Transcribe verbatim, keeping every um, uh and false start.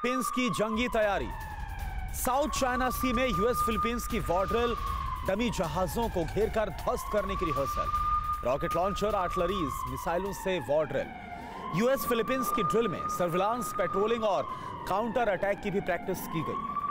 Philippines की जंगी तैयारी। South China Sea में यूएस फिलीपींस की वॉर ड्रिल, डमी जहाजों को घेरकर ध्वस्त करने की रिहर्सल। रॉकेट लॉन्चर, आर्टिलरीज, मिसाइलों से वॉर ड्रिल। यूएस फिलीपींस की ड्रिल में सर्विलांस, पेट्रोलिंग और काउंटर अटैक की भी प्रैक्टिस की गई।